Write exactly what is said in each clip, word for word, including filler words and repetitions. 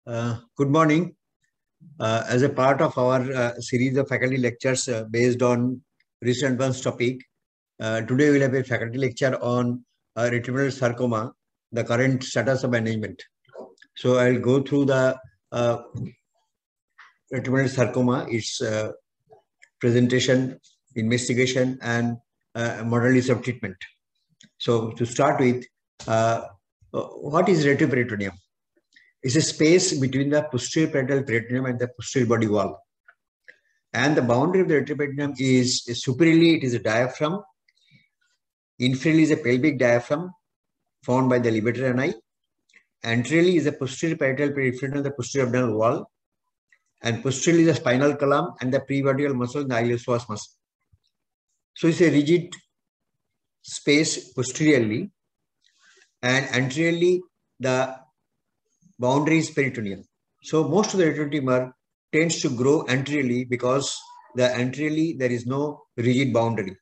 Uh, good morning. Uh, as a part of our uh, series of faculty lectures uh, based on recent advanced topic, uh, today we'll have a faculty lecture on uh, retroperitoneal sarcoma, the current status of management. So I'll go through the uh, retroperitoneal sarcoma, its uh, presentation, investigation, and uh, modalities of treatment. So to start with, uh, what is retroperitoneum? It's a space between the posterior parietal peritoneum and the posterior body wall. And the boundary of the retroperitoneum is, is superiorly, it is a diaphragm. Inferiorly is a pelvic diaphragm formed by the levator ani. Anteriorly is the posterior parietal peripheral of the posterior abdominal wall. And posteriorly is the spinal column and the prevertebral muscle and the iliopsoas muscle. So it's a rigid space posteriorly, and anteriorly the boundary is peritoneal. So most of the retroperitoneal tumor tends to grow anteriorly because the anteriorly there is no rigid boundary.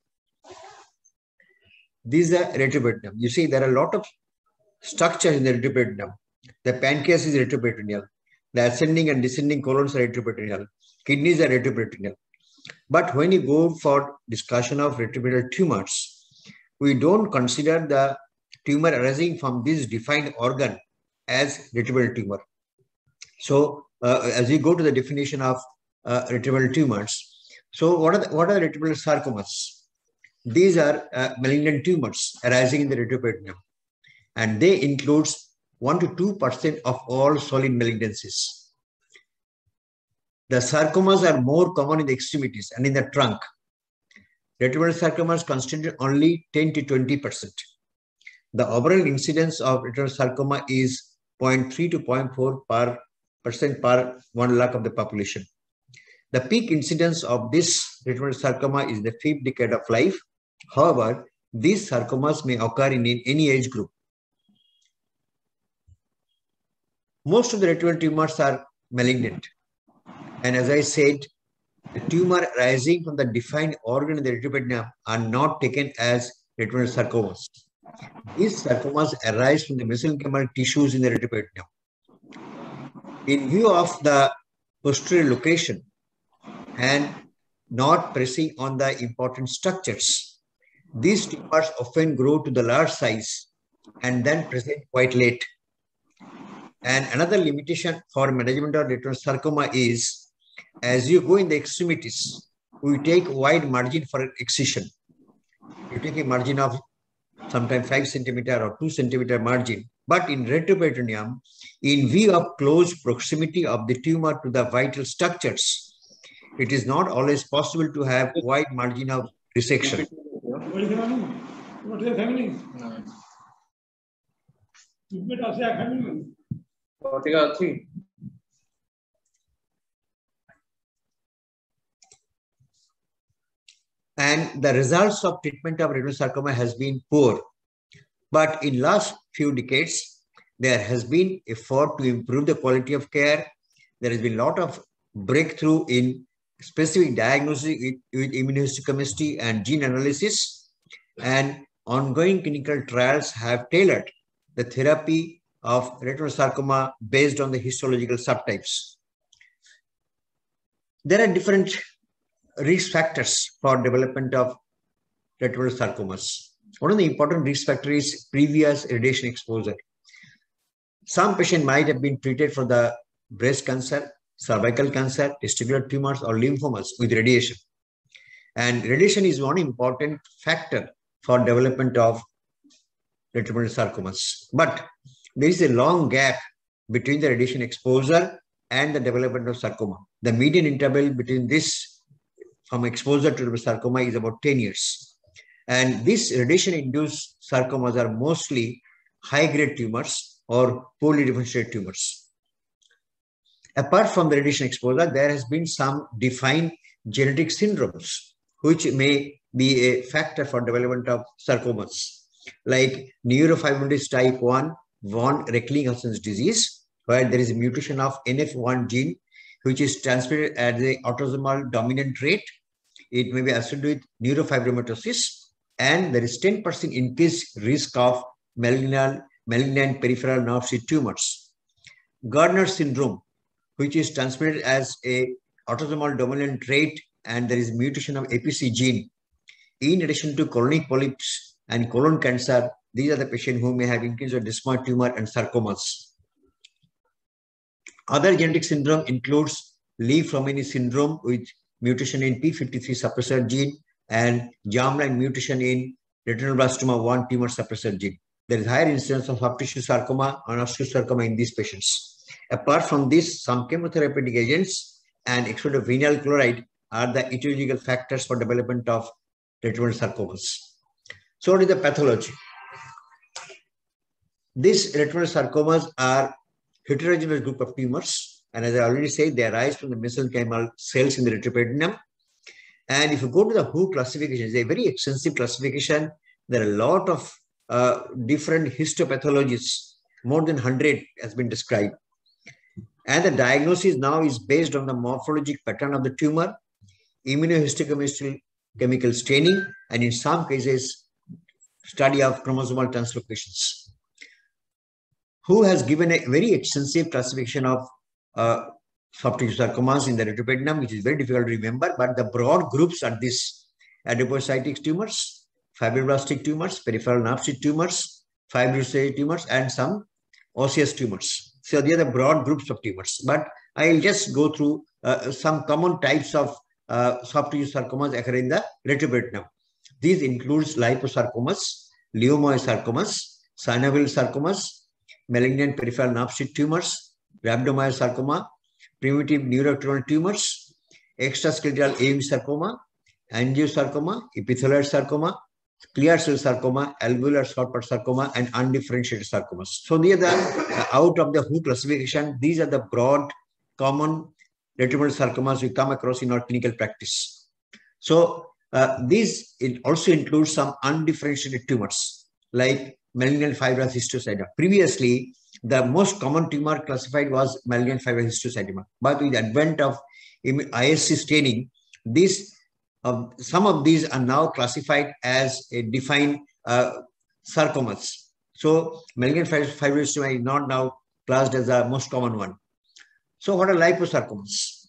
These are retroperitoneum. You see, there are a lot of structures in the retroperitoneum. The pancreas is retroperitoneal. The ascending and descending colons are retroperitoneal. Kidneys are retroperitoneal. But when you go for discussion of retroperitoneal tumors, we don't consider the tumor arising from this defined organ as retroperitoneal tumor. So uh, as we go to the definition of uh, retroperitoneal tumors, so what are the, what are the retroperitoneal sarcomas? These are uh, malignant tumors arising in the retroperitoneum, and they include one to two percent of all solid malignancies. The sarcomas are more common in the extremities and in the trunk. Retroperitoneal sarcomas constitute only ten to twenty percent. The overall incidence of retroperitoneal sarcoma is zero point three to zero point four per percent per one lakh of the population. The peak incidence of this retroperitoneal sarcoma is the fifth decade of life. However, these sarcomas may occur in, in any age group. Most of the retroperitoneal tumors are malignant. And as I said, the tumor arising from the defined organ in the retroperitoneum are not taken as retroperitoneal sarcomas. These sarcomas arise from the mesenchymal tissues in the retroperitoneum. In view of the posterior location and not pressing on the important structures, these tumors often grow to the large size and then present quite late. And another limitation for management of retroperitoneal sarcoma is, as you go in the extremities, we take wide margin for excision. You take a margin of sometimes five centimeter or two centimeter margin. But in retroperitoneum, in view of close proximity of the tumor to the vital structures, it is not always possible to have wide margin of resection. And the results of treatment of retroperitoneal sarcoma has been poor. But in last few decades, there has been effort to improve the quality of care. There has been a lot of breakthrough in specific diagnosis with, with immunohistochemistry and gene analysis. And ongoing clinical trials have tailored the therapy of retroperitoneal sarcoma based on the histological subtypes. There are different risk factors for development of retroperitoneal sarcomas. One of the important risk factors is previous radiation exposure. Some patient might have been treated for the breast cancer, cervical cancer, testicular tumors, or lymphomas with radiation. And radiation is one important factor for development of retroperitoneal sarcomas. But there is a long gap between the radiation exposure and the development of sarcoma. The median interval between this from exposure to sarcoma is about ten years. And these radiation-induced sarcomas are mostly high-grade tumors or poorly differentiated tumors. Apart from the radiation exposure, there has been some defined genetic syndromes which may be a factor for development of sarcomas, like neurofibromatosis type one, von Reckling-Hussen's disease, where there is a mutation of N F one gene, which is transmitted at the autosomal dominant rate. It may be associated with neurofibromatosis, and there is ten percent increased risk of malignant, malignant peripheral nerve sheath tumors. Gardner syndrome, which is transmitted as a autosomal dominant trait, and there is mutation of A P C gene. In addition to colonic polyps and colon cancer, these are the patients who may have increased of desmoid tumor and sarcomas. Other genetic syndrome includes Lee-Frommeni syndrome with mutation in P fifty-three suppressor gene and germline mutation in retinoblastoma one tumor suppressor gene. There is higher incidence of soft tissue sarcoma and osteosarcoma in these patients. Apart from this, some chemotherapeutic agents and exposure of vinyl chloride are the etiological factors for development of retinal sarcomas. So what is the pathology? These retinal sarcomas are heterogeneous group of tumors, and as I already said, they arise from the mesenchymal cells in the retroperitoneum. And if you go to the W H O classification, it's a very extensive classification. There are a lot of uh, different histopathologies, more than one hundred has been described. And the diagnosis now is based on the morphologic pattern of the tumor, immunohistochemical chemical staining, and in some cases, study of chromosomal translocations. W H O has given a very extensive classification of uh, soft tissue sarcomas in the retroperitoneum, which is very difficult to remember, but the broad groups are this: adipocytic tumors, fibroblastic tumors, peripheral nerve sheath tumors, fibrosis tumors, and some osseous tumors. So these are the broad groups of tumors, but I'll just go through uh, some common types of uh, soft tissue sarcomas occur in the retroperitoneum. These includes liposarcomas, leiomyosarcomas, synovial sarcomas, malignant peripheral nerve sheath tumors, rhabdomyosarcoma, primitive neuroendocrine tumors, extraskeletal A M sarcoma, angiosarcoma, epithelial sarcoma, clear cell sarcoma, alveolar short part sarcoma, and undifferentiated sarcomas. So these are the, uh, out of the W H O classification, these are the broad common retinal sarcomas we come across in our clinical practice. So uh, these it also includes some undifferentiated tumors like malignant fibrous histiocytoma. Previously, the most common tumor classified was malignant fibrous histiocytoma, but with the advent of I S C staining, these uh, some of these are now classified as a defined uh, sarcomas. So malignant fibrous histiocytoma is not now classed as the most common one. So what are liposarcomas?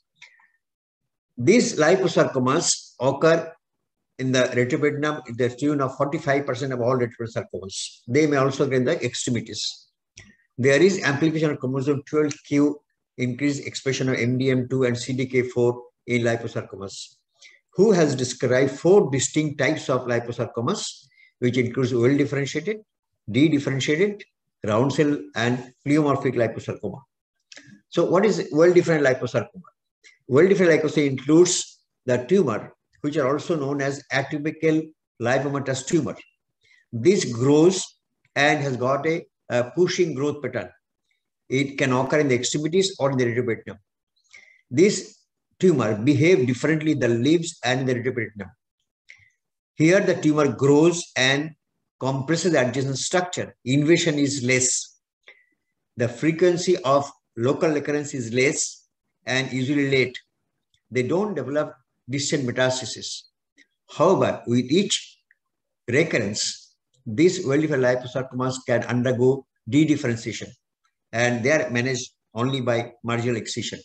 These liposarcomas occur in the retroperitoneum in the tune of forty-five percent of all retinal sarcomas. They may also occur in the extremities. There is amplification of chromosome twelve q, increased expression of M D M two and C D K four in liposarcomas. W H O has described four distinct types of liposarcomas, which includes well differentiated, de-differentiated, round cell, and pleomorphic liposarcoma. So what is well differentiated liposarcoma? Well differentiated liposarcoma includes the tumor, which are also known as atypical lipomatous tumor. This grows and has got a, a pushing growth pattern. It can occur in the extremities or in the retroperitoneum. This tumor behave differently in the leaves and in the retroperitoneum. Here the tumor grows and compresses the adjacent structure. Invasion is less. The frequency of local recurrence is less and usually late. They don't develop distant metastasis. However, with each recurrence, these well-defined liposarcomas can undergo de-differentiation, and they are managed only by marginal excision.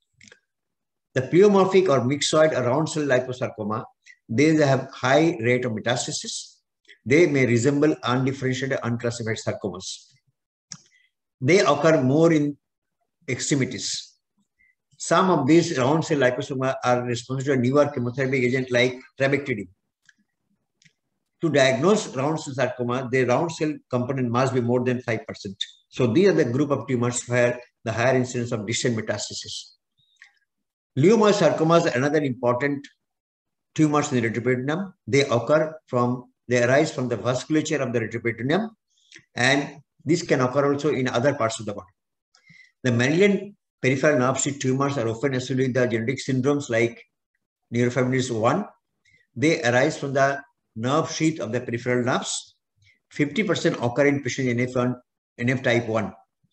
The pleomorphic or myxoid or round cell liposarcoma, they have high rate of metastasis. They may resemble undifferentiated, unclassified sarcomas. They occur more in extremities. Some of these round cell liposarcoma are responsive to a newer chemotherapy agent like trabectedin. To diagnose round cell sarcoma, the round cell component must be more than five percent. So these are the group of tumors where the higher incidence of distant metastasis. Leiomyosarcomas are another important tumors in the retroperitoneum. They occur from, they arise from the vasculature of the retroperitoneum, and this can occur also in other parts of the body. The malignant peripheral nerve sheath tumors are often associated with the genetic syndromes like neurofibrinosis one. They arise from the nerve sheath of the peripheral nerves. fifty percent occur in patients N F one, N F type one.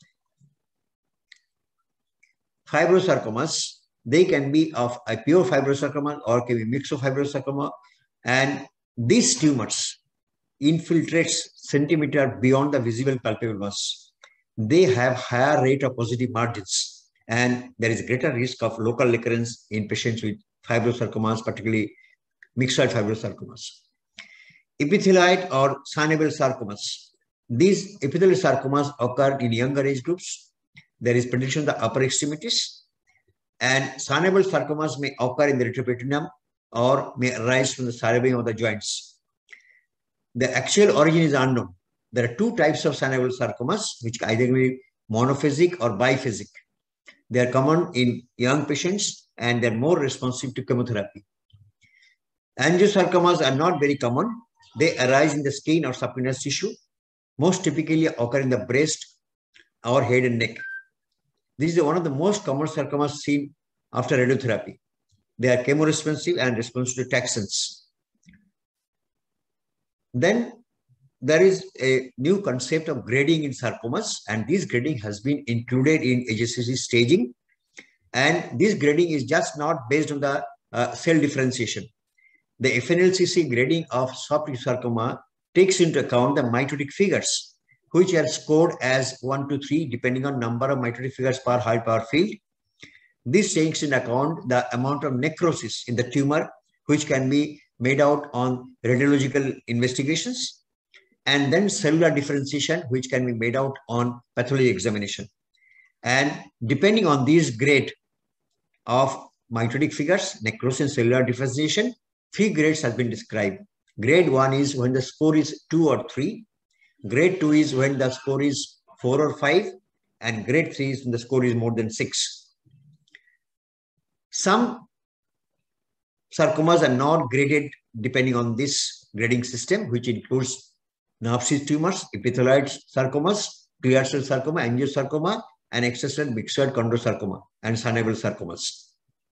Fibrosarcomas, they can be of a pure fibrosarcoma or can be mix of fibrosarcoma, and these tumors infiltrates centimeter beyond the visible palpable mass. they have higher rate of positive margins, and there is greater risk of local recurrence in patients with fibrosarcomas, particularly myxoid fibrosarcomas. Epithelioid or synovial sarcomas. These epithelial sarcomas occur in younger age groups. There is predilection of the upper extremities, and synovial sarcomas may occur in the retroperitoneum or may arise from the synovium of the joints. The actual origin is unknown. There are two types of synovial sarcomas, which either be monophasic or biphasic. They are common in young patients and they're more responsive to chemotherapy. Angiosarcomas are not very common. They arise in the skin or subcutaneous tissue, most typically occur in the breast or head and neck. This is one of the most common sarcomas seen after radiotherapy. They are chemoresponsive and responsive to taxanes. Then there is a new concept of grading in sarcomas, and this grading has been included in H S C C staging. And this grading is just not based on the uh, cell differentiation. The F N L C C grading of soft tissue sarcoma takes into account the mitotic figures, which are scored as one to three depending on number of mitotic figures per high power field. This takes into account the amount of necrosis in the tumor, which can be made out on radiological investigations, and then cellular differentiation, which can be made out on pathology examination. And depending on this grade of mitotic figures, necrosis and cellular differentiation, three grades have been described. Grade one is when the score is two or three. Grade two is when the score is four or five. And grade three is when the score is more than six. Some sarcomas are not graded depending on this grading system, which includes nerve sheath tumors, epithelioid sarcomas, clear cell sarcoma, angiosarcoma, and extracellular myxoid chondrosarcoma, and synovial sarcomas.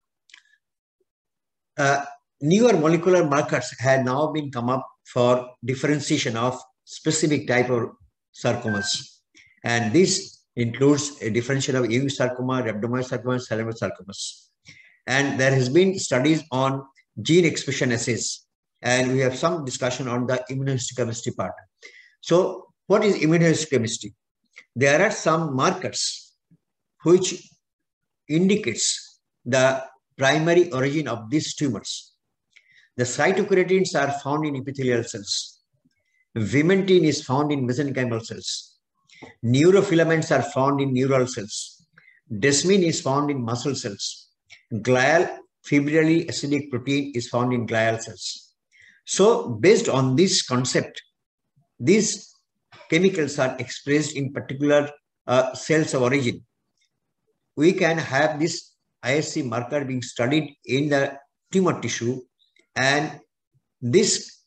Uh, newer molecular markers have now been come up for differentiation of specific type of sarcomas. And this includes a differentiation of Ewing sarcoma, rhabdomyosarcoma, and salivary sarcomas. And there has been studies on gene expression assays, and we have some discussion on the immunohistochemistry part. So what is immunohistochemistry? There are some markers which indicates the primary origin of these tumors. The cytokeratins are found in epithelial cells. Vimentin is found in mesenchymal cells. Neurofilaments are found in neural cells. Desmin is found in muscle cells. Glial fibrillary acidic protein is found in glial cells. So based on this concept, these chemicals are expressed in particular uh, cells of origin. We can have this I S C marker being studied in the tumor tissue, and this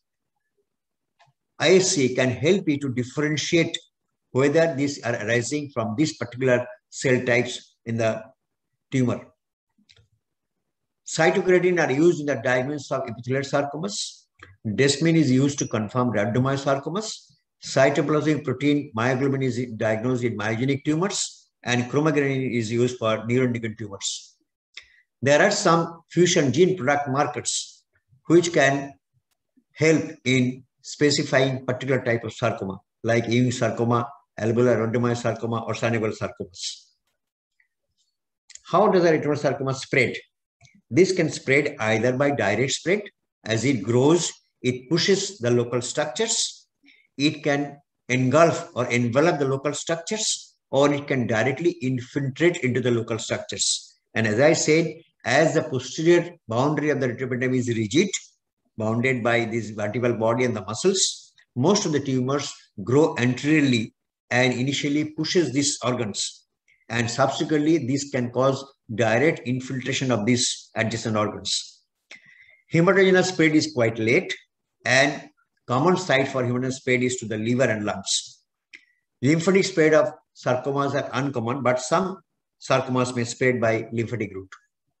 I S C can help you to differentiate whether these are arising from these particular cell types in the tumor. Cytokeratin are used in the diagnosis of epithelial sarcomas. Desmin is used to confirm rhabdomyosarcomas. Cytoplasmic protein myoglobin is diagnosed in myogenic tumors, and chromogranin is used for neuroendocrine tumors. There are some fusion gene product markers which can help in specifying particular type of sarcoma, like Ewing sarcoma, alveolar rhabdomyosarcoma, or synovial sarcomas. How does a retinal sarcoma spread? This can spread either by direct spread. As it grows, it pushes the local structures. It can engulf or envelop the local structures, or it can directly infiltrate into the local structures. And as I said, as the posterior boundary of the retroperitoneum is rigid, bounded by this vertebral body and the muscles, most of the tumors grow anteriorly and initially pushes these organs. And subsequently, this can cause direct infiltration of these adjacent organs. Hematogenous spread is quite late, and common site for hematogenous spread is to the liver and lungs. Lymphatic spread of sarcomas are uncommon, but some sarcomas may spread by lymphatic route.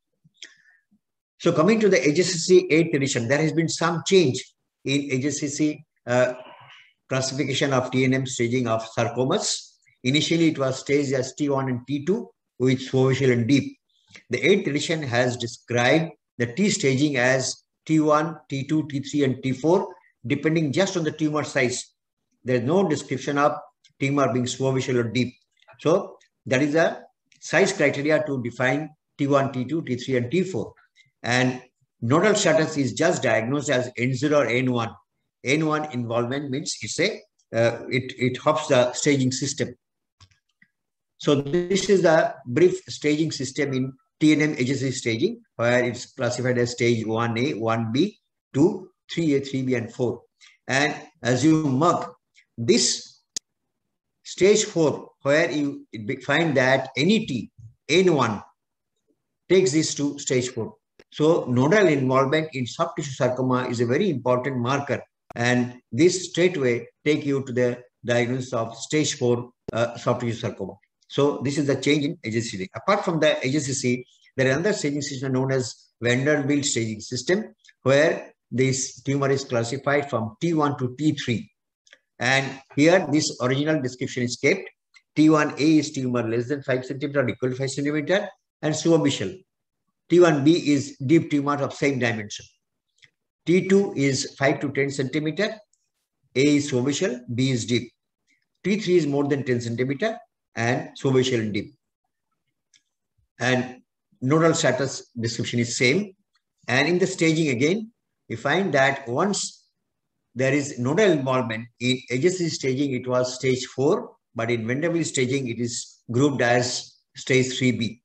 So coming to the H S C C eighth edition, there has been some change in H S C C uh, classification of T N M staging of sarcomas. Initially, it was staged as T one and T two with superficial and deep. The eighth edition has described the T staging as T one, T two, T three, and T four, depending just on the tumor size. There is no description of tumor being superficial or deep. So that is the size criteria to define T one, T two, T three, and T four. And nodal status is just diagnosed as N zero or N one. N one involvement means it's a uh, it it hops the staging system. So this is the brief staging system in T N M H S C staging, where it's classified as stage one A, one B, two, three A, three B, and four. And as you mark this stage four, where you find that any T, N one, takes this to stage four. So nodal involvement in soft tissue sarcoma is a very important marker, and this straightway take you to the diagnosis of stage four uh, soft tissue sarcoma. So this is the change in H S C. Apart from the H S C, there is another staging system known as Vanderbilt staging system, where this tumor is classified from T one to T three. And here this original description is kept. T one A is tumor less than five centimeter or equal to five centimeter and superficial. T one B is deep tumor of same dimension. T two is five to ten centimeter. A is superficial, B is deep. T three is more than ten centimeter and superficial and deep. And nodal status description is same. And in the staging again, we find that once there is nodal involvement in H S C staging, it was stage four, but in Vanderbilt staging, it is grouped as stage three B.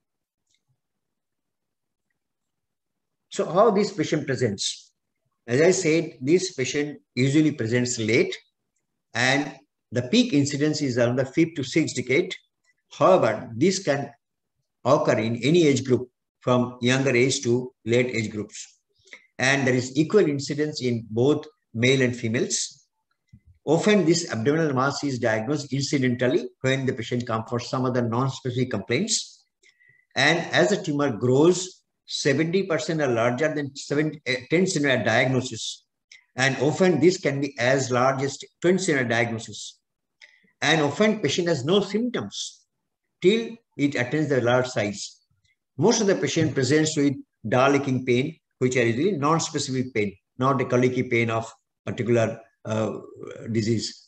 So how this patient presents? As I said, this patient usually presents late, and the peak incidence is around the fifth to sixth decade. However, this can occur in any age group from younger age to late age groups. And there is equal incidence in both male and females. Often this abdominal mass is diagnosed incidentally when the patient comes for some other non-specific complaints. And as the tumor grows, seventy percent are larger than seven, ten centimeter diagnosis. And often this can be as large as twenty centimeter diagnosis. And often patient has no symptoms till it attains the large size. Most of the patient presents with dull aching pain, which are usually non-specific pain, not a colicky pain of particular uh, disease.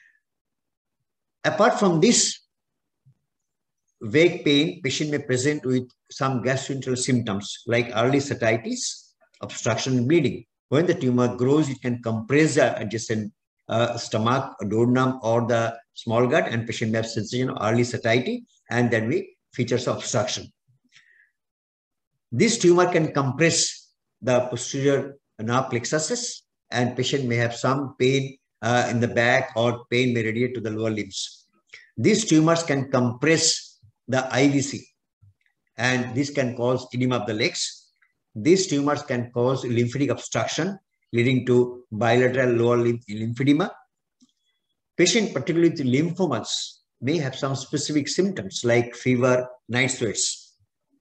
Apart from this vague pain, patient may present with some gastrointestinal symptoms like early satiety, obstruction, and bleeding. When the tumor grows, it can compress the adjacent uh, stomach, duodenum, or the small gut, and patient may have sensation of early satiety, and then we features of obstruction. This tumor can compress the posterior nerve plexuses, and patient may have some pain uh, in the back, or pain may radiate to the lower limbs. These tumors can compress the I V C, and this can cause edema of the legs. These tumors can cause lymphatic obstruction, leading to bilateral lower limb lymphedema. Patient, particularly with lymphomas, may have some specific symptoms like fever, night sweats.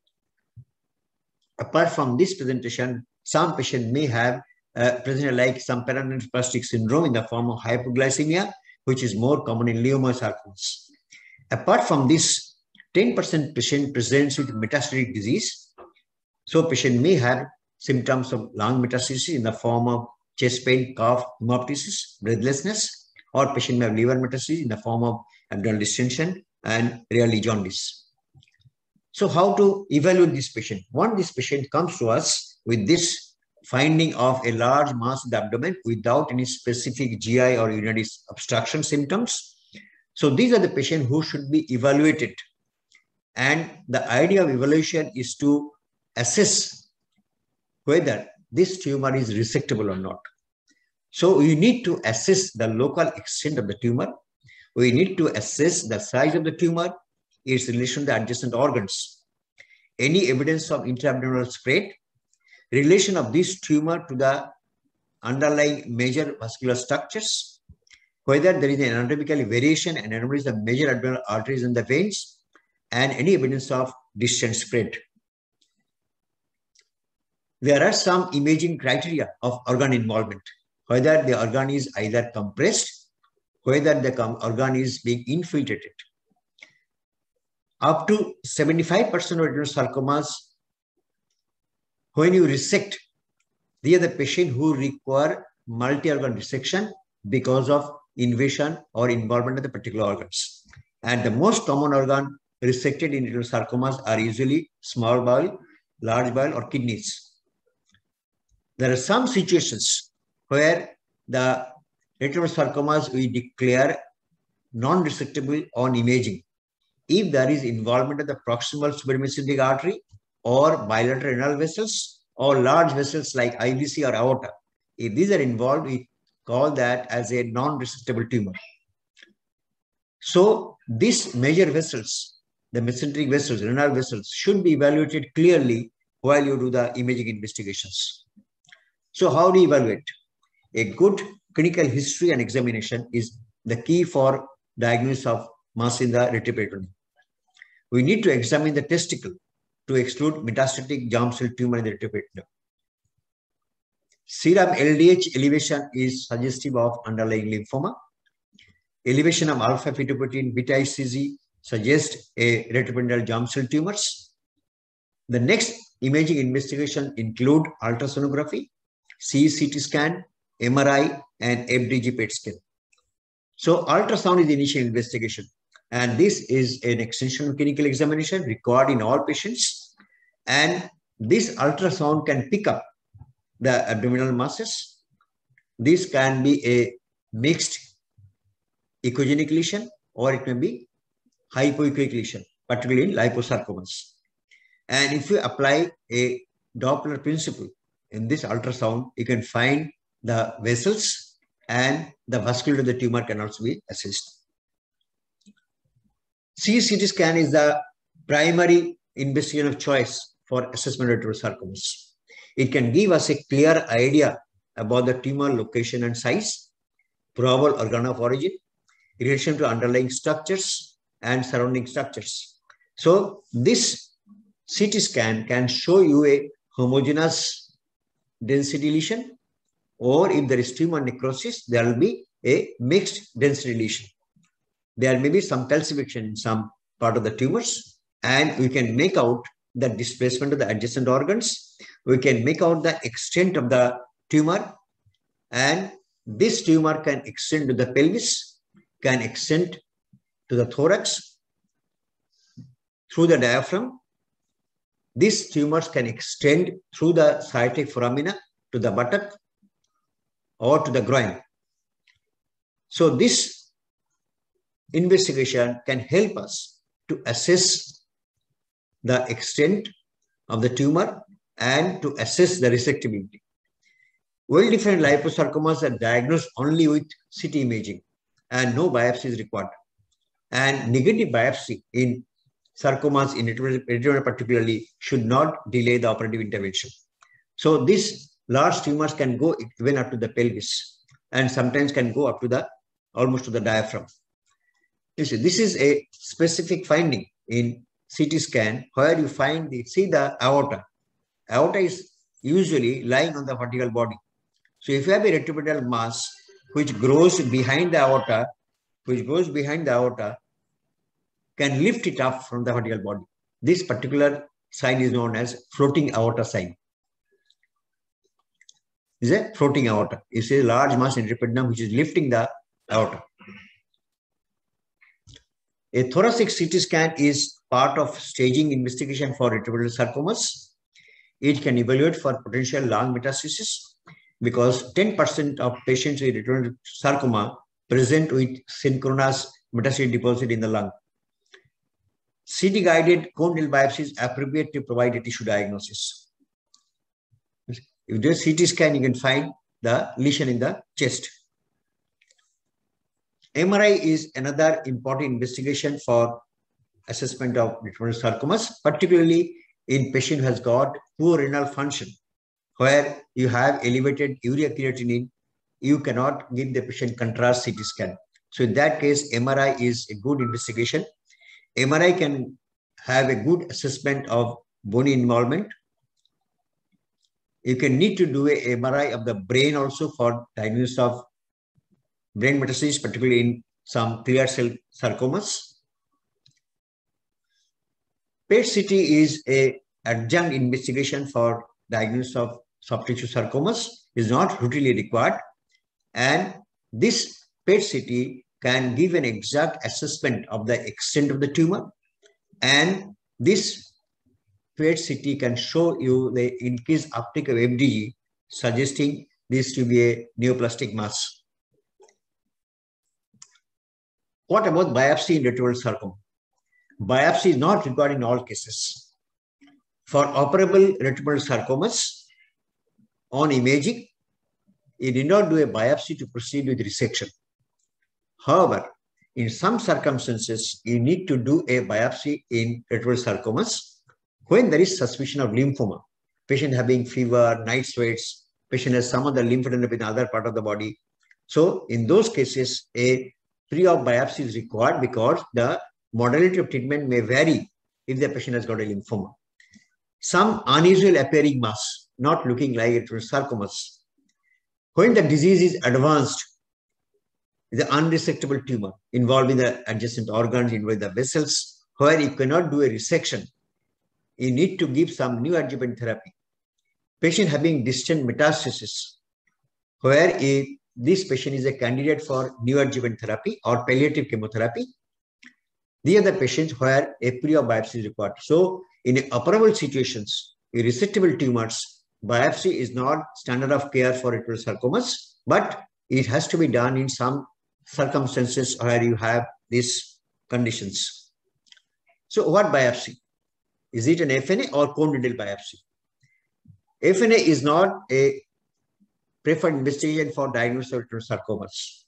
Apart from this presentation, some patient may have uh, present like some paraneoplastic syndrome in the form of hypoglycemia, which is more common in leiomyosarcomas. Apart from this, ten percent patient presents with metastatic disease. So patient may have symptoms of lung metastasis in the form of chest pain, cough, hemoptysis, breathlessness, or patient may have liver metastasis in the form of abdominal distension and rarely jaundice. So how to evaluate this patient? One, this patient comes to us with this finding of a large mass in the abdomen without any specific G I or urinary obstruction symptoms. So these are the patients who should be evaluated. And the idea of evaluation is to assess whether this tumor is resectable or not. So we need to assess the local extent of the tumor. We need to assess the size of the tumor, its relation to the adjacent organs, any evidence of intra-abdominal spread, relation of this tumor to the underlying major vascular structures, whether there is an anatomical variation and anomalies of major abdominal arteries and the veins, and any evidence of distant spread. There are some imaging criteria of organ involvement, whether the organ is either compressed, whether the organ is being infiltrated. Up to seventy-five percent of sarcomas, when you resect, they are the patient who require multi-organ resection because of invasion or involvement of the particular organs. And the most common organ resected in retinal sarcomas are usually small bowel, large bowel, or kidneys. There are some situations where the retinal sarcomas we declare non-resectable on imaging if there is involvement of the proximal supramesenteric artery or bilateral renal vessels or large vessels like I V C or aorta. If these are involved, we call that as a non-resectable tumor. So these major vessels, the mesenteric vessels, renal vessels, should be evaluated clearly while you do the imaging investigations. So how do you evaluate? A good clinical history and examination is the key for diagnosis of mass in the retroperitoneum. We need to examine the testicle to exclude metastatic germ cell tumor in the retroperitoneum. Serum L D H elevation is suggestive of underlying lymphoma. Elevation of alpha fetoprotein beta I C Z suggests a retroperitoneal germ cell tumors. The next imaging investigation include ultrasonography, C E C T scan, M R I, and F D G P E T scan. So ultrasound is the initial investigation, and this is an extension of clinical examination required in all patients. And this ultrasound can pick up the abdominal masses. This can be a mixed echogenic lesion, or it may be hypoechoic lesion, particularly in liposarcomas. And if you apply a Doppler principle in this ultrasound, you can find the vessels, and the vascularity of the tumor can also be assessed. C E C T scan is the primary investigation of choice for assessment of retinal It can give us a clear idea about the tumor location and size, probable organ of origin, in relation to underlying structures and surrounding structures. So this C T scan can show you a homogeneous density lesion, or if there is tumor necrosis, there will be a mixed density lesion. There may be some calcification in some part of the tumors, and we can make out the displacement of the adjacent organs. We can make out the extent of the tumor, and this tumor can extend to the pelvis, can extend to the thorax, through the diaphragm. These tumors can extend through the sciatic foramina to the buttock or to the groin. So this investigation can help us to assess the extent of the tumor and to assess the resectability. Well-defined liposarcomas are diagnosed only with C T imaging, and no biopsy is required. And negative biopsy in sarcomas in retina particularly should not delay the operative intervention. So these large tumors can go even up to the pelvis, and sometimes can go up to the almost to the diaphragm. You see, this is a specific finding in C T scan where you find the see the aorta. Aorta is usually lying on the vertical body. So if you have a retroperitoneal mass which grows behind the aorta, which goes behind the aorta, can lift it up from the vertical body. This particular sign is known as floating aorta sign. Is a floating aorta. You see a large mass in retroperitoneum which is lifting the aorta. A thoracic C T scan is part of staging investigation for retroperitoneal sarcomas. It can evaluate for potential lung metastasis because ten percent of patients with retroperitoneal sarcoma present with synchronous metastatic deposit in the lung. C T-guided cone needle biopsy is appropriate to provide a tissue diagnosis. If you do a C T scan, you can find the lesion in the chest. M R I is another important investigation for assessment of retroperitoneal sarcomas, particularly in patient who has got poor renal function, where you have elevated urea creatinine. You cannot give the patient contrast C T scan. So in that case, M R I is a good investigation. M R I can have a good assessment of bony involvement. You can need to do a M R I of the brain also for diagnosis of brain metastasis, particularly in some clear cell sarcomas. P E T C T is a adjunct investigation for diagnosis of soft tissue sarcomas. Is not routinely required, and this P E T C T can give an exact assessment of the extent of the tumor, and this P E T C T can show you the increased uptake of F D G, suggesting this to be a neoplastic mass. What about biopsy in retrobulbar sarcoma? Biopsy is not required in all cases. For operable retrobulbar sarcomas, on imaging, you did not do a biopsy to proceed with resection. However, in some circumstances, you need to do a biopsy in retrobulbar sarcomas when there is suspicion of lymphoma. Patient having fever, night sweats, patient has some other lymphadenopathy in other part of the body. So in those cases, a pre-op biopsy is required because the modality of treatment may vary if the patient has got a lymphoma. Some unusual appearing mass, not looking like retrobulbar sarcomas. When the disease is advanced, the unresectable tumor involving the adjacent organs, involving the vessels, where you cannot do a resection, you need to give some neoadjuvant therapy. Patient having distant metastasis, where a, this patient is a candidate for neoadjuvant therapy or palliative chemotherapy. These are the patients where a pre-op biopsy is required. So in operable situations, in resectable tumors, biopsy is not standard of care for retrobulbar sarcomas, but it has to be done in some circumstances where you have these conditions. So what biopsy? Is it an F N A or cone needle biopsy? F N A is not a preferred investigation for diagnosis of retrobulbar sarcomas.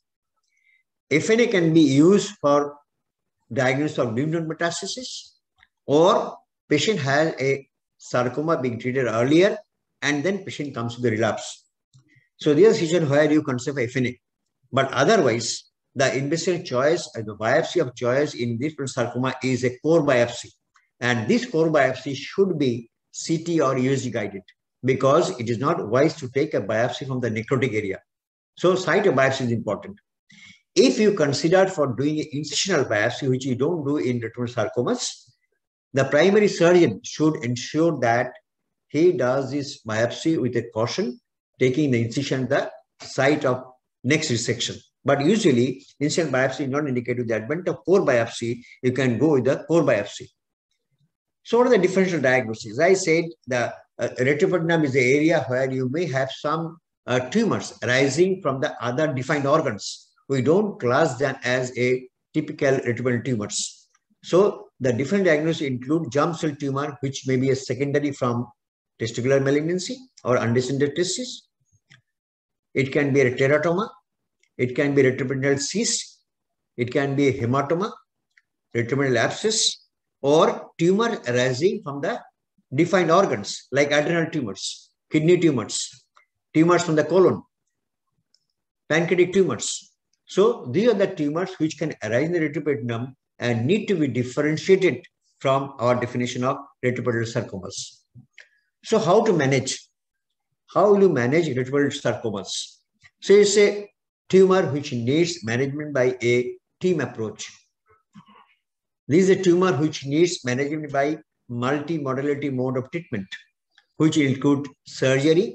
F N A can be used for diagnosis of lymph node metastasis, or patient has a sarcoma being treated earlier and then patient comes to the relapse. So there is a situation where you consider F N A. But otherwise, the investigation choice and the biopsy of choice in this sarcoma is a core biopsy. And this core biopsy should be C T or U S G guided, because it is not wise to take a biopsy from the necrotic area. So site of biopsy is important. If you consider for doing an incisional biopsy, which you don't do in retrobulbar sarcomas, the primary surgeon should ensure that he does this biopsy with a caution, taking the incision at the site of next resection. But usually, incision biopsy is not indicated. With the advent of core biopsy, you can go with the core biopsy. So what are the differential diagnoses? I said the uh, retroperitoneum is the area where you may have some uh, tumors arising from the other defined organs. We don't class them as a typical retroperitoneal tumors. So the different diagnoses include germ cell tumor, which may be a secondary from testicular malignancy or undescended testis. It can be a teratoma. It can be retroperitoneal cyst. It can be a hematoma, retroperitoneal abscess, or tumor arising from the defined organs like adrenal tumors, kidney tumors, tumors from the colon, pancreatic tumors. So these are the tumors which can arise in the retroperitoneum and need to be differentiated from our definition of retroperitoneal sarcomas. So how to manage? How will you manage retroperitoneal sarcomas? So it's a tumor which needs management by a team approach. This is a tumor which needs management by multi-modality mode of treatment, which include surgery,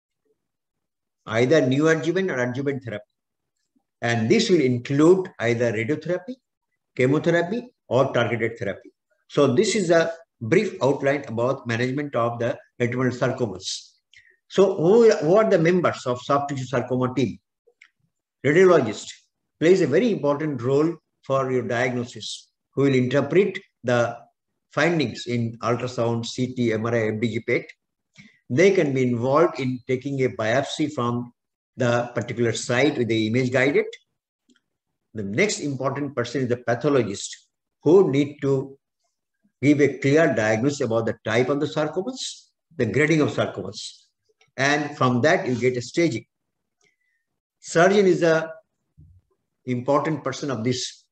either neoadjuvant or adjuvant therapy. And this will include either radiotherapy, chemotherapy, or targeted therapy. So this is a brief outline about management of the retroperitoneal sarcomas. So who, who are the members of soft tissue sarcoma team? Radiologist plays a very important role for your diagnosis, who will interpret the findings in ultrasound, C T, M R I, F D G, P E T. They can be involved in taking a biopsy from the particular site with the image guided. The next important person is the pathologist, who need to give a clear diagnosis about the type of the sarcomas, the grading of sarcomas. And from that, you get a staging. Surgeon is the important person of this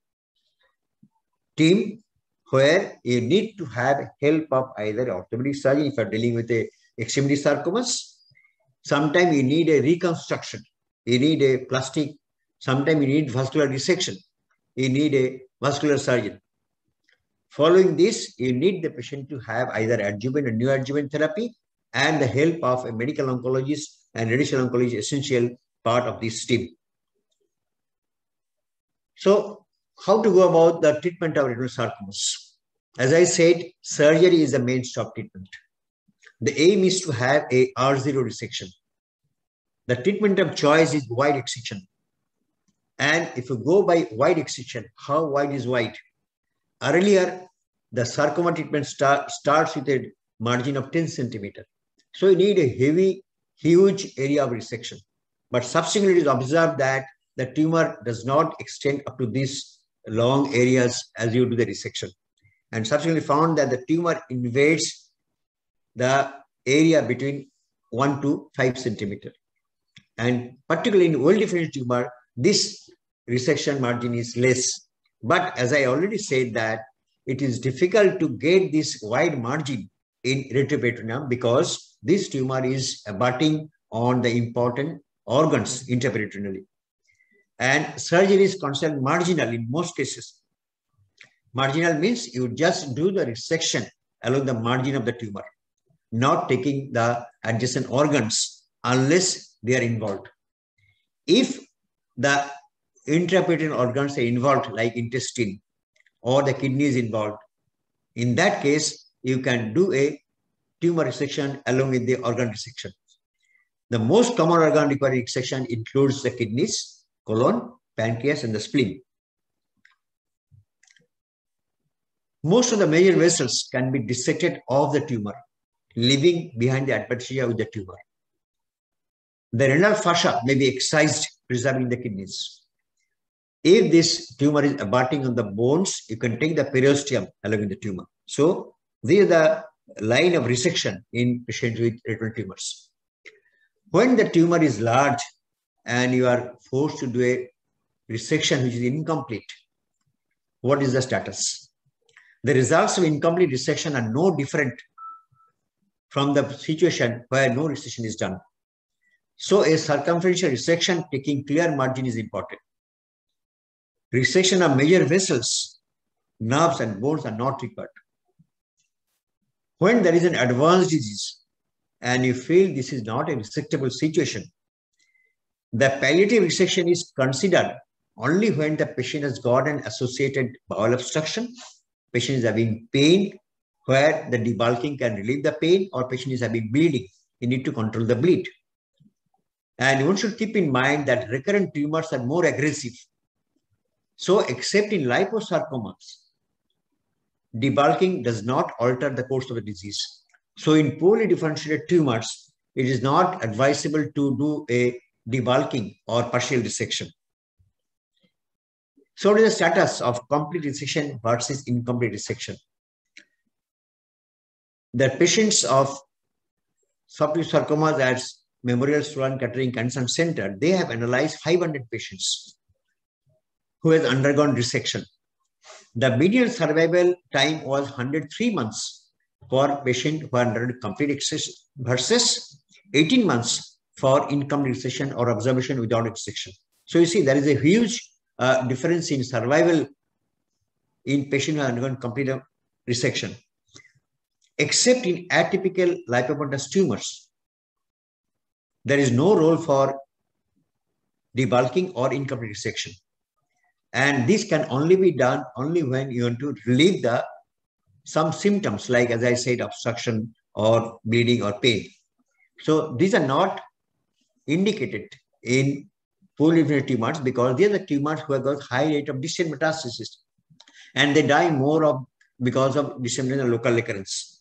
team, where you need to have help of either orthopedic surgeon if you are dealing with a extremity sarcomas. Sometimes you need a reconstruction. You need a plastic. Sometimes you need vascular resection. You need a vascular surgeon. Following this, you need the patient to have either adjuvant or neoadjuvant therapy, and the help of a medical oncologist and radiation oncologist, essential part of this team. So how to go about the treatment of retinal sarcomas? As I said, surgery is the mainstay of treatment. The aim is to have a R zero resection. The treatment of choice is wide excision. And if you go by wide excision, how wide is wide? Earlier, the sarcoma treatment start, starts with a margin of ten centimeters. So you need a heavy, huge area of resection. But subsequently, it is observed that the tumor does not extend up to these long areas as you do the resection. And subsequently found that the tumor invades the area between one to five centimeters. And particularly in well-defined tumor, this resection margin is less. But as I already said that it is difficult to get this wide margin in retroperitoneum because this tumor is abutting on the important organs intraperitoneally. And surgery is considered marginal in most cases. Marginal means you just do the resection along the margin of the tumor, not taking the adjacent organs unless they are involved. If the intraperitoneal organs are involved, like intestine or the kidney is involved, in that case, you can do a tumor resection along with the organ resection. The most common organ requiring resection includes the kidneys, colon, pancreas, and the spleen. Most of the major vessels can be dissected off the tumor, leaving behind the adventitia with the tumor. The renal fascia may be excised, preserving the kidneys. If this tumor is abutting on the bones, you can take the periosteum along with the tumor. So, these are the line of resection in patients with retinal tumors. When the tumor is large and you are forced to do a resection which is incomplete, what is the status? The results of incomplete resection are no different from the situation where no resection is done. So a circumferential resection taking clear margin is important. Resection of major vessels, nerves and bones are not required. When there is an advanced disease and you feel this is not a resectable situation, the palliative resection is considered only when the patient has got an associated bowel obstruction, patient is having pain where the debulking can relieve the pain, or patient is having bleeding. You need to control the bleed. And one should keep in mind that recurrent tumors are more aggressive. So except in liposarcomas, debulking does not alter the course of the disease. So in poorly differentiated tumors, it is not advisable to do a debulking or partial resection. So what is the status of complete resection versus incomplete resection? The patients of soft tissue sarcomas at Memorial Sloan Kettering Cancer Center, they have analyzed five hundred patients who has undergone resection. The median survival time was one hundred three months for patient who underwent complete excision versus eighteen months for incomplete resection or observation without excision. So you see there is a huge uh, difference in survival in patient who undergone complete resection. Except in atypical lipomatous tumors, there is no role for debulking or incomplete resection. And this can only be done only when you want to relieve the some symptoms like, as I said, obstruction or bleeding or pain. So these are not indicated in poorly differentiated tumors because they are the tumors who have got high rate of distant metastasis and they die more of because of dissemination and local recurrence.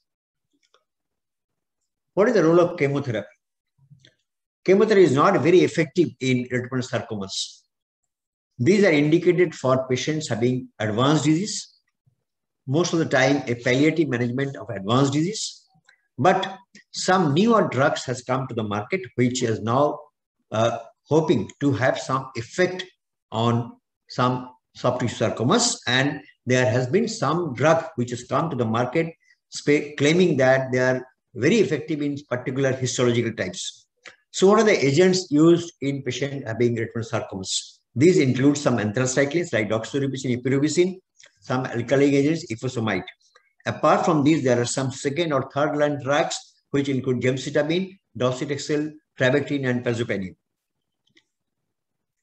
What is the role of chemotherapy? Chemotherapy is not very effective in retinal sarcomas. These are indicated for patients having advanced disease. Most of the time, a palliative management of advanced disease. But some newer drugs has come to the market, which is now uh, hoping to have some effect on some soft tissue sarcomas. And there has been some drug which has come to the market claiming that they are very effective in particular histological types. So what are the agents used in patient having retinal sarcomas? These include some anthracyclines like doxorubicin, epirubicin, some alkylating agents, ifosfamide. Apart from these, there are some second or third line drugs which include gemcitabine, docetaxel, trabectine, and pazopanib.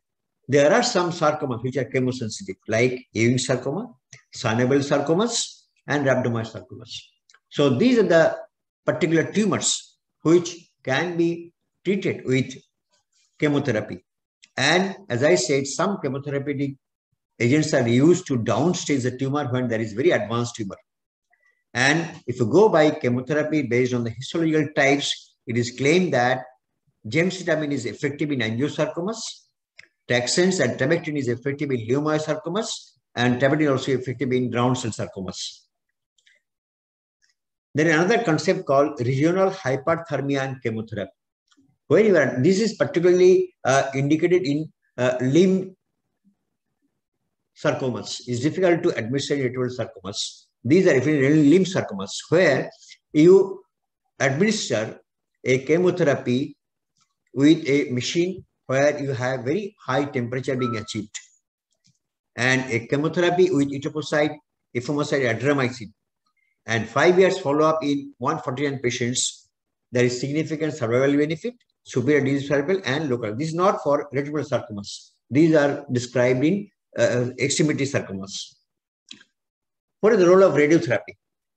There are some sarcomas which are chemosensitive, like Ewing sarcoma, synovial sarcomas, and rhabdomyosarcomas. So these are the particular tumors which can be treated with chemotherapy. And as I said, some chemotherapeutic agents are used to downstage the tumor when there is very advanced tumor. And if you go by chemotherapy based on the histological types, it is claimed that gemcitabine is effective in angiosarcomas, taxanes and trabectedin is effective in leiomyosarcomas, and trabectedin also effective in round cell sarcomas. There is another concept called regional hyperthermia and chemotherapy. Where you are, this is particularly uh, indicated in uh, limb sarcomas. It's difficult to administer irretrievable sarcomas. These are really limb sarcomas, where you administer a chemotherapy with a machine where you have very high temperature being achieved, and a chemotherapy with etoposide, efimoside, adriamycin, and five years follow-up in one hundred forty-nine patients, there is significant survival benefit, superior disease survival, and local. This is not for irretrievable sarcomas. These are described in uh, extremity sarcomas. What is the role of radiotherapy?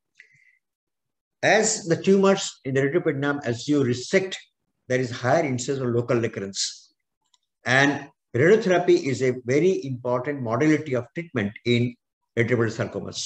As the tumors in the retroperitoneum, as you resect, there is higher incidence of local recurrence. And radiotherapy is a very important modality of treatment in retroperitoneal sarcomas.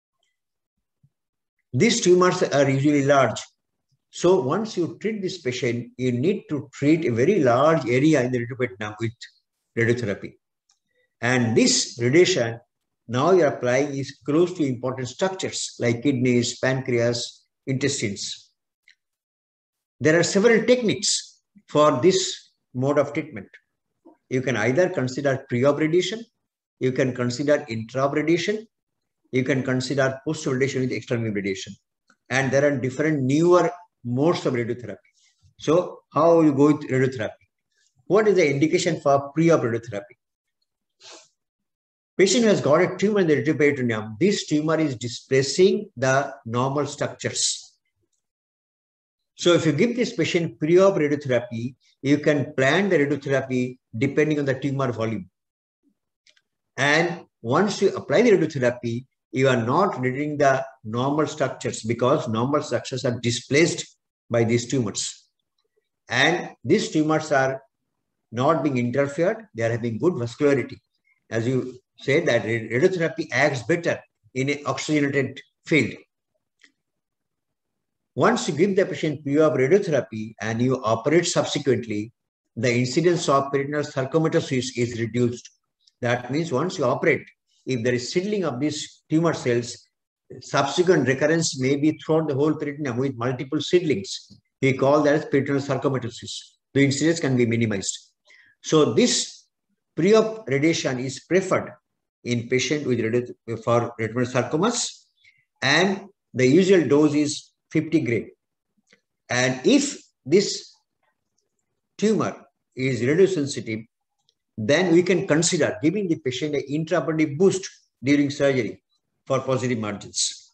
These tumors are usually large. So once you treat this patient, you need to treat a very large area in the retroperitoneum with radiotherapy. And this radiation now you are applying is close to important structures like kidneys, pancreas, intestines. There are several techniques for this mode of treatment. You can either consider pre-op radiation, you can consider intra-op radiation, you can consider post-op radiation with external radiation. And there are different newer modes of radiotherapy. So how you go with radiotherapy? What is the indication for pre-op radiotherapy? Patient who has got a tumor in the retroperitoneum, this tumor is displacing the normal structures. So if you give this patient pre-op radiotherapy, you can plan the radiotherapy depending on the tumor volume. And once you apply the radiotherapy, you are not reading the normal structures because normal structures are displaced by these tumors. And these tumors are not being interfered, they are having good vascularity. As you said, that radiotherapy acts better in an oxygenated field. Once you give the patient pre-op radiotherapy and you operate subsequently, the incidence of peritoneal sarcomatosis is reduced. That means once you operate, if there is seedling of these tumor cells, subsequent recurrence may be throughout the whole peritoneum with multiple seedlings. We call that as peritoneal sarcomatosis. The incidence can be minimized. So this pre-op radiation is preferred in patient with for retroperitoneal sarcomas, and the usual dose is fifty gray. And if this tumor is radiosensitive, then we can consider giving the patient an intraoperative boost during surgery for positive margins.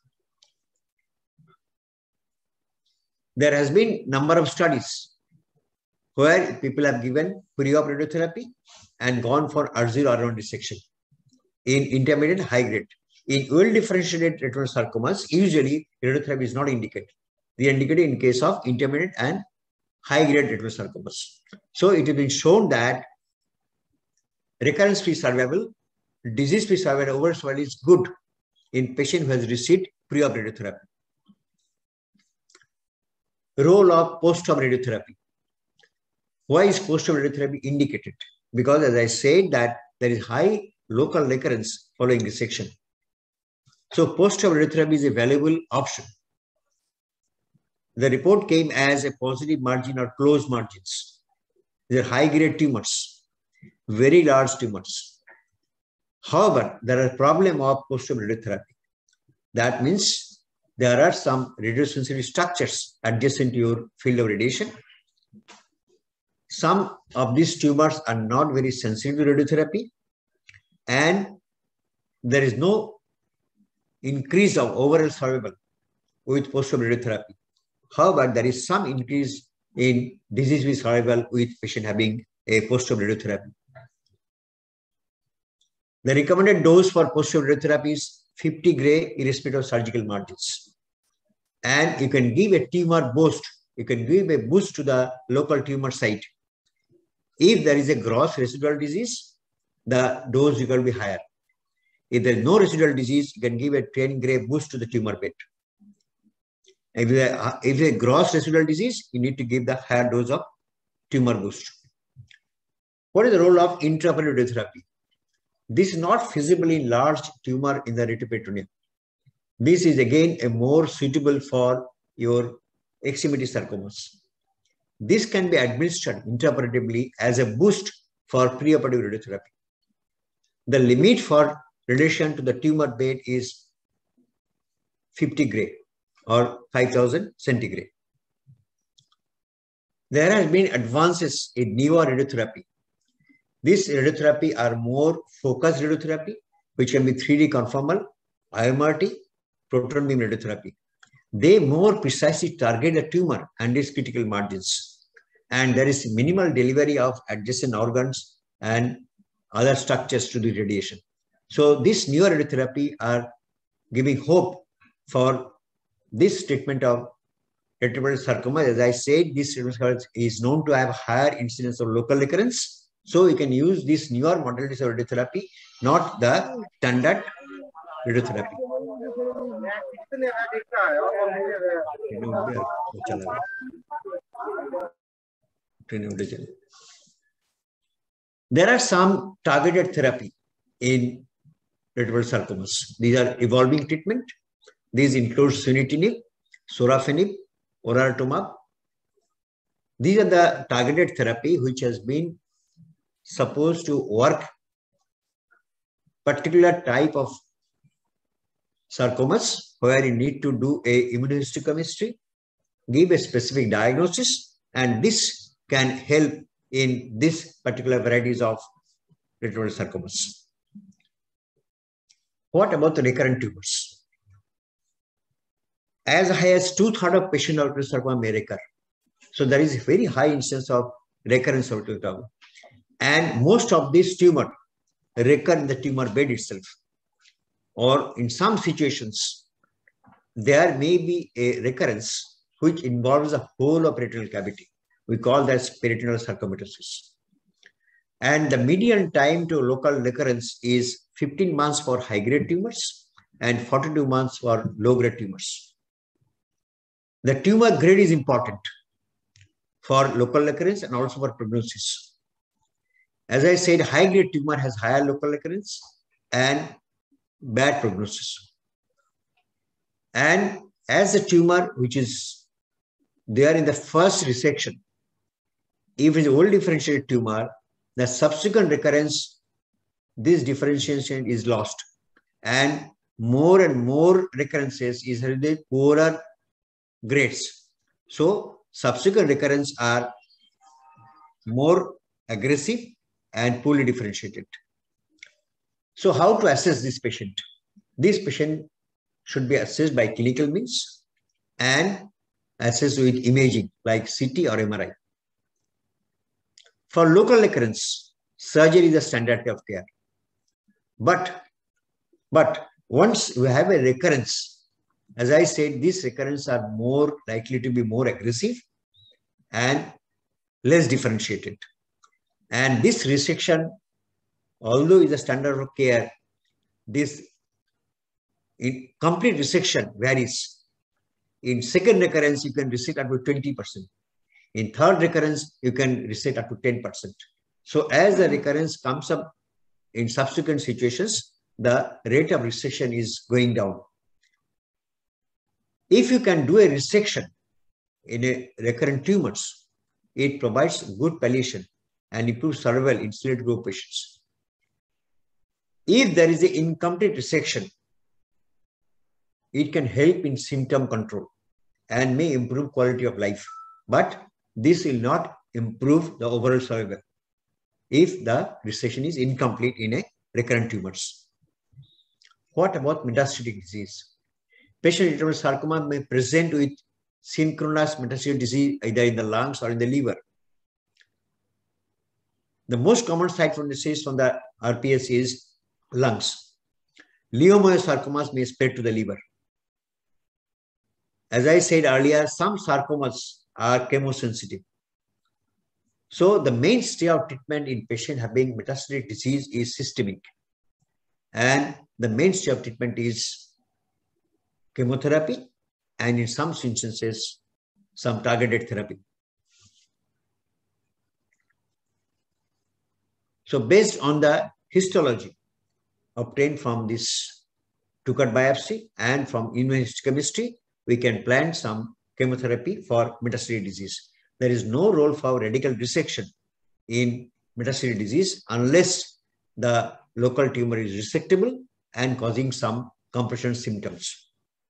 There has been number of studies where people have given pre-op radiotherapy and gone for R zero R one resection in intermediate and high grade. In well-differentiated retinal sarcomas, usually radiotherapy is not indicated. They are indicated in case of intermediate and high-grade retinal sarcomas. So it has been shown that recurrence-free survival, disease-free survival, overall survival is good in patient who has received pre-op radiotherapy. Role of post-op radiotherapy. Why is post-op radiotherapy indicated? Because as I said that there is high local recurrence following resection. So post-op radiotherapy is a valuable option. The report came as a positive margin or closed margins. They're high-grade tumors, very large tumors. However, there are problem of post-op radiotherapy. That means there are some radiosensitive structures adjacent to your field of radiation. Some of these tumors are not very sensitive to radiotherapy, and there is no increase of overall survival with post-op radiotherapy. However, there is some increase in disease-free survival with patient having a post-op radiotherapy. The recommended dose for posterior radiotherapy is fifty gray irrespective of surgical margins. And you can give a tumor boost. You can give a boost to the local tumor site. If there is a gross residual disease, the dose is going to be higher. If there is no residual disease, you can give a ten gray boost to the tumor bed. If there is a gross residual disease, you need to give the higher dose of tumor boost. What is the role of intraoperative radiotherapy? This is not feasible in large tumor in the retroperitoneum. This is again a more suitable for your extremity sarcomas. This can be administered intraoperatively as a boost for preoperative radiotherapy. The limit for radiation to the tumor bed is fifty gray or five thousand centigrade. There has been advances in neuroradiotherapy. These radiotherapy are more focused radiotherapy, which can be three D conformal, I M R T, proton beam radiotherapy. They more precisely target the tumor and its critical margins. And there is minimal delivery of adjacent organs and other structures to the radiation. So this neuroradiotherapy are giving hope for this treatment of retroperitoneal sarcoma. As I said, this is known to have higher incidence of local recurrence. So you can use these newer modalities of radiotherapy, not the standard radiotherapy. There are some targeted therapy in retroperitoneal sarcomas. These are evolving treatment. These include sunitinib, sorafenib, olaratumab. These are the targeted therapy which has been supposed to work particular type of sarcomas where you need to do a immunohistochemistry, give a specific diagnosis, and this can help in this particular varieties of retroperitoneal sarcomas. What about the recurrent tumors? As high as two-thirds of patients with retroperitoneal sarcoma may recur. So there is a very high incidence of recurrence of retroperitoneal tumor. And most of these tumors recur in the tumor bed itself. Or in some situations, there may be a recurrence which involves the whole of peritoneal cavity. We call that peritoneal sarcomatosis. And the median time to local recurrence is fifteen months for high-grade tumors and forty-two months for low-grade tumors. The tumor grade is important for local recurrence and also for prognosis. As I said, high-grade tumor has higher local recurrence and bad prognosis. And as a tumor which is there in the first resection, if it is a well differentiated tumor, the subsequent recurrence, this differentiation is lost. And more and more recurrences is the poorer grades. So subsequent recurrence are more aggressive and poorly differentiated. So how to assess this patient? This patient should be assessed by clinical means and assessed with imaging like C T or M R I. For local recurrence, surgery is the standard of care. But, but once we have a recurrence, as I said, these recurrences are more likely to be more aggressive and less differentiated. And this resection, although is a standard of care, this in complete resection varies. In second recurrence, you can resect up to twenty percent. In third recurrence, you can resect up to ten percent. So as the recurrence comes up in subsequent situations, the rate of resection is going down. If you can do a resection in a recurrent tumors, it provides good palliation and improves survival in select group patients. If there is an incomplete resection, it can help in symptom control and may improve quality of life. But this will not improve the overall survival if the resection is incomplete in a recurrent tumors. What about metastatic disease? Patient with retroperitoneal sarcoma may present with synchronous metastatic disease either in the lungs or in the liver. The most common site for disease from the R P S is lungs. Leiomyosarcomas may spread to the liver. As I said earlier, some sarcomas are chemosensitive. So the mainstay of treatment in patients having metastatic disease is systemic. And the mainstay of treatment is chemotherapy and in some instances, some targeted therapy. So based on the histology obtained from this two-cut biopsy and from immunohistochemistry, we can plan some chemotherapy for metastatic disease. There is no role for radical resection in metastatic disease unless the local tumor is resectable and causing some compression symptoms.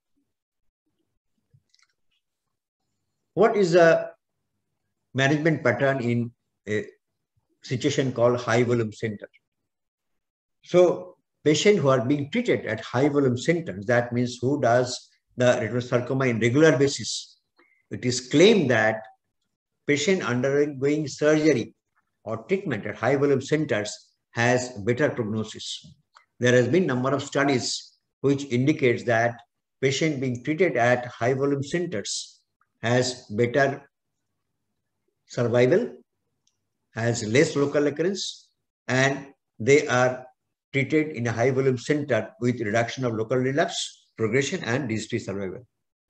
What is the management pattern in a situation called high volume center? So patients who are being treated at high volume centers, that means who does the retinosarcoma in regular basis, it is claimed that patient undergoing surgery or treatment at high volume centers has better prognosis. There has been a number of studies which indicates that patient being treated at high volume centers has better survival, has less local occurrence, and they are treated in a high volume center with reduction of local relapse, progression, and disease-free survival.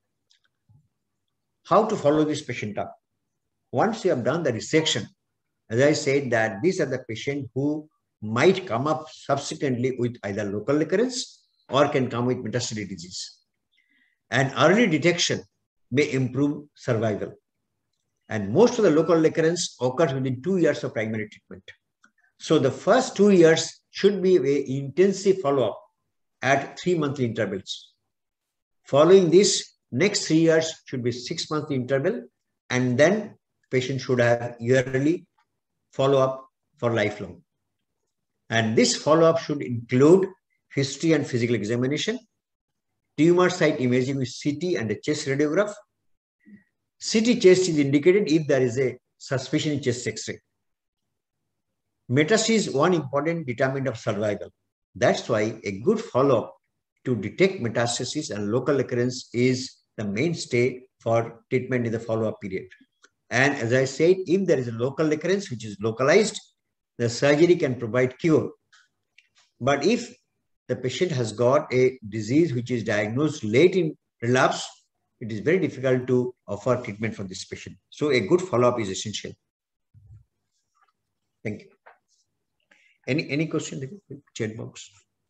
How to follow this patient up? Once you have done the resection, as I said, that these are the patients who might come up subsequently with either local recurrence or can come with metastatic disease. And early detection may improve survival. And most of the local recurrence occurs within two years of primary treatment. So the first two years should be an intensive follow-up at three monthly intervals. Following this, next three years should be six monthly interval, and then patient should have yearly follow-up for lifelong. And this follow-up should include history and physical examination, tumor site imaging with C T and a chest radiograph. C T chest is indicated if there is a suspicion in chest X-ray. Metastasis is one important determinant of survival. That's why a good follow-up to detect metastasis and local occurrence is the mainstay for treatment in the follow-up period. And as I said, if there is a local occurrence which is localized, the surgery can provide cure. But if the patient has got a disease which is diagnosed late in relapse, it is very difficult to offer treatment for this patient. So a good follow-up is essential. Thank you. Any, any question? Chat box.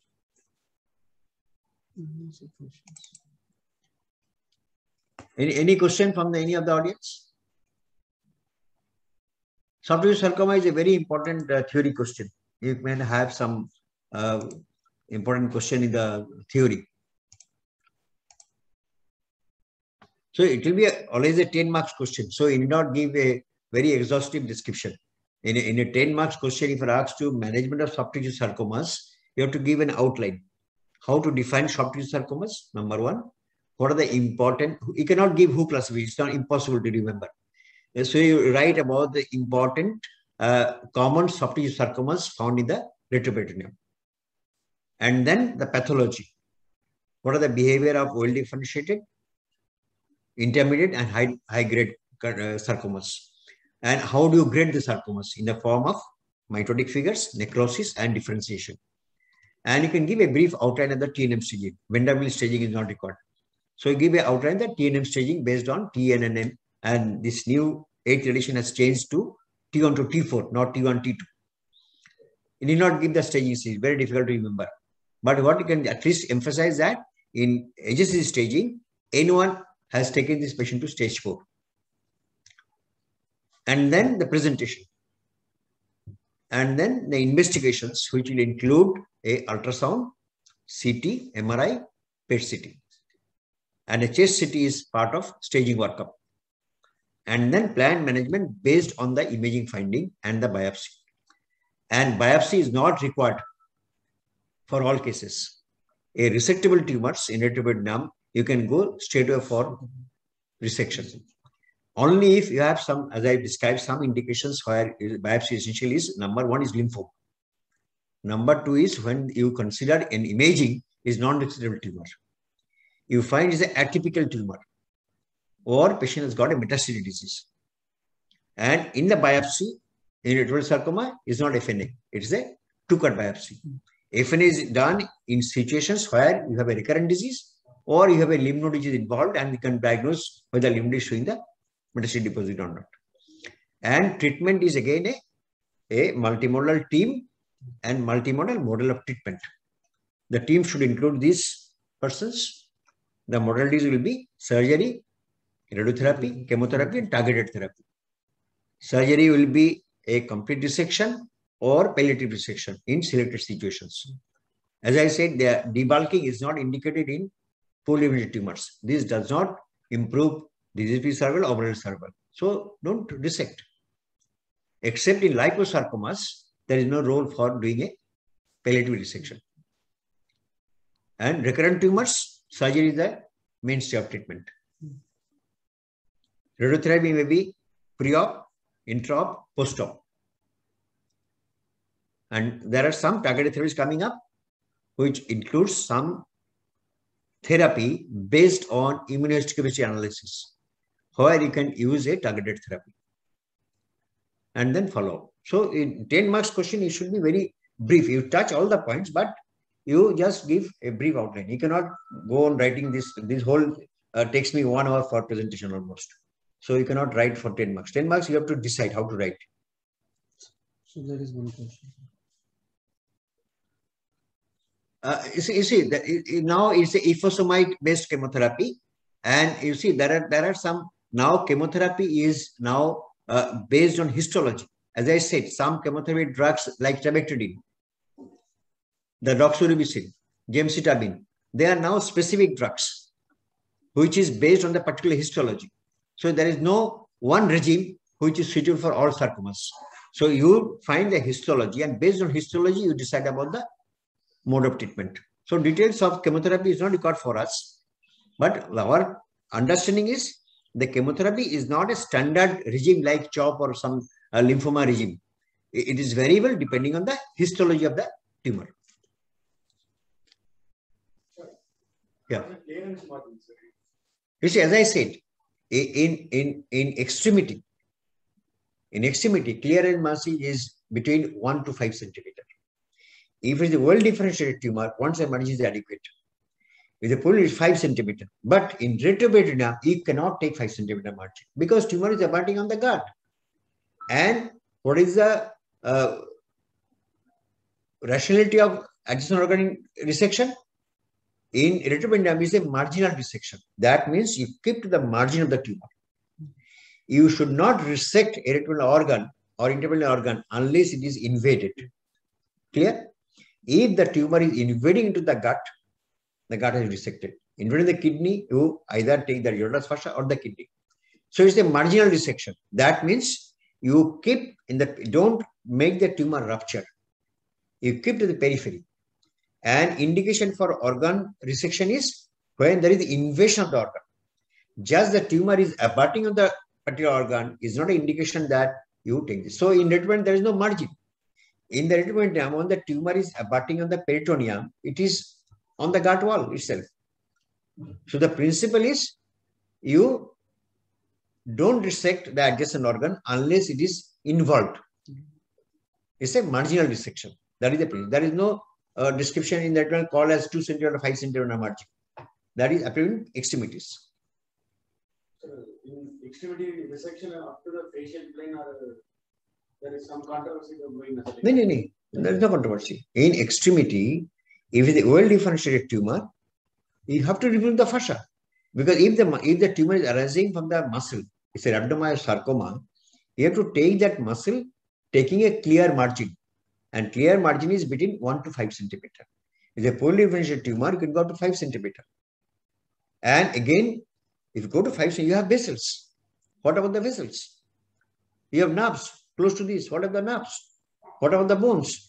Any, any question from the, any of the audience? Soft tissue sarcoma is a very important uh, theory question. You may have some uh, important question in the theory. So it will be a, always a ten marks question. So you need not give a very exhaustive description. In a, in a ten marks question, if you are asked to management of soft tissue sarcomas, you have to give an outline. How to define soft tissue sarcomas, number one. What are the important, you cannot give who classification, it's not impossible to remember. So you write about the important uh, common soft tissue sarcomas found in the retroperitoneum. And then the pathology. What are the behavior of well differentiated, intermediate, and high, high grade uh, sarcomas? And how do you grade the sarcomas? In the form of mitotic figures, necrosis, and differentiation. And you can give a brief outline of the T N M staging. Vanderbilt staging is not required. So you give an outline of the T N M staging based on T N N M. And this new eighth edition has changed to T one to T four, not T one, T two. You need not give the staging, it's very difficult to remember. But what you can at least emphasize that in H S C staging, anyone has taken this patient to stage four. And then the presentation. And then the investigations, which will include a ultrasound, C T, M R I, P E T C T. And a chest C T is part of staging workup. And then plan management based on the imaging finding and the biopsy. And biopsy is not required for all cases. A resectable tumors in retroperitoneum, you can go straight away for resection. Only if you have some, as I described, some indications where biopsy essentially is, number one is lymphoma. Number two is when you consider an imaging is non-recidival tumor. You find it's an atypical tumor or patient has got a metastatic disease. And in the biopsy, in retinal sarcoma is not F N A. It is a two-cut biopsy. F N A is done in situations where you have a recurrent disease or you have a lymph node which is involved and you can diagnose whether the lymph node is showing the metastatic deposit or not. And treatment is again a, a multimodal team and multimodal model of treatment. The team should include these persons. The modalities will be surgery, radiotherapy, chemotherapy, and targeted therapy. Surgery will be a complete resection or palliative resection in selected situations. As I said, the debulking is not indicated in polylymphatic tumors. This does not improve disease-free survival or overall survival. So don't dissect. Except in liposarcomas, there is no role for doing a palliative resection. And recurrent tumors, surgery is the mainstay of treatment. Radiotherapy may be pre-op, intra-op, post-op. And there are some targeted therapies coming up, which includes some therapy based on immunohistochemistry analysis, where you can use a targeted therapy and then follow. So in ten marks question, it should be very brief. You touch all the points, but you just give a brief outline. You cannot go on writing this. This whole uh, takes me one hour for presentation almost. So you cannot write for ten marks. ten marks, you have to decide how to write. So there is one question. Uh, you see, you see that it, it, now it's a ifosfamide based chemotherapy, and you see there are there are some now chemotherapy is now uh, based on histology. As I said, some chemotherapy drugs like trabectedin, the doxorubicin, gemcitabine, they are now specific drugs, which is based on the particular histology. So there is no one regime which is suitable for all sarcomas. So you find the histology, and based on histology, you decide about the mode of treatment. So details of chemotherapy is not required for us, but our understanding is the chemotherapy is not a standard regime like CHOP or some uh, lymphoma regime. It is variable depending on the histology of the tumor. Yeah. You see, as I said, in in in extremity, in extremity, clearance margin is between one to five centimeter. If it is a well differentiated tumor, one margin is adequate. If the pool is five centimeter, but in retroperitoneum, you cannot take five centimeter margin because tumor is abutting on the gut. And what is the uh, rationality of adjacent organ resection? In retroperitoneum is a marginal resection. That means you keep to the margin of the tumor. You should not resect a retroperitoneal organ or interperitoneal organ unless it is invaded. Clear? If the tumor is invading into the gut, the gut is resected. Invading the kidney, you either take the ureterus fascia or the kidney. So it's a marginal resection. That means you keep in the, don't make the tumor rupture. You keep to the periphery. And indication for organ resection is when there is invasion of the organ. Just the tumor is abutting on the particular organ is not an indication that you take this. So in retroperitoneum, there is no margin. In the retroperitoneum, when the tumor is abutting on the peritoneum, it is on the gut wall itself. So the principle is you don't resect the adjacent organ unless it is involved. It's a marginal resection. That is the principle. There is no uh, description in that one called as two centimeter or five centimeter margin. That is apparent in extremities. So in extremity resection up to the facial plane, or there is some controversy going on? No, no, no. There is no controversy. In extremity, if it is a well differentiated tumor, you have to remove the fascia. Because if the if the tumor is arising from the muscle, it's an rhabdomyosarcoma, you have to take that muscle, taking a clear margin. And clear margin is between one to five centimeter. If it's a poorly differentiated tumor, you can go to five centimeter. And again, if you go to five centimeter, you have vessels. What about the vessels? You have nerves close to this. What are the nerves? What about the bones?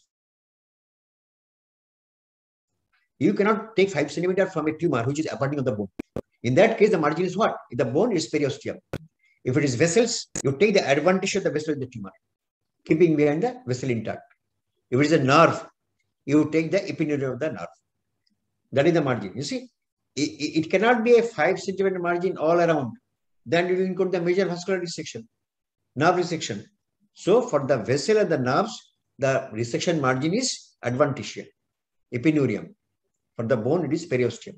You cannot take five centimeter from a tumor which is abutting on the bone. In that case, the margin is what? If the bone is periosteum. If it is vessels, you take the advantage of the vessel in the tumor, keeping behind the vessel intact. If it is a nerve, you take the epineurium of the nerve. That is the margin. You see, it, it cannot be a five centimeter margin all around. Then you include the major vascular resection, nerve resection. So for the vessel and the nerves, the resection margin is adventitious, epineurium. For the bone, it is periosteum.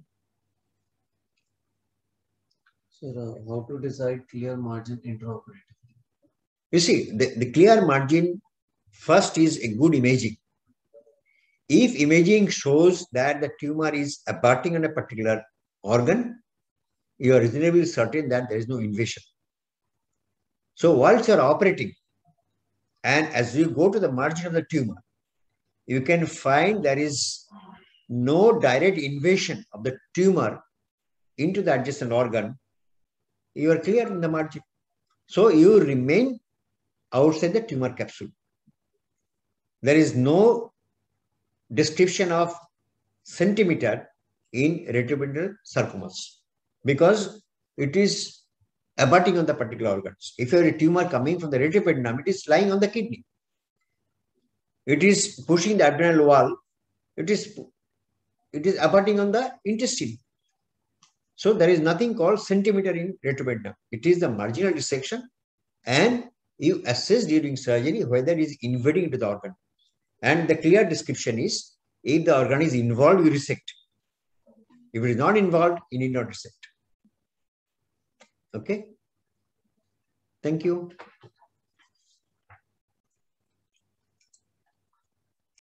So uh, how to decide clear margin intraoperatively? You see, the, the clear margin first is a good imaging. If imaging shows that the tumor is abutting on a particular organ, you are reasonably certain that there is no invasion. So whilst you are operating, and as you go to the margin of the tumor, you can find there is no direct invasion of the tumor into the adjacent organ, you are clear in the margin. So you remain outside the tumor capsule. There is no description of centimeter in retroperitoneal sarcomas because it is abutting on the particular organs. If you have a tumor coming from the retroperitoneum, it is lying on the kidney. It is pushing the abdominal wall. It is, it is abutting on the intestine. So there is nothing called centimeter in retroperitoneum. It is the marginal dissection, and you assess during surgery whether it is invading into the organ. And the clear description is, if the organ is involved, you resect. If it is not involved, you need not resect. Okay. Thank you.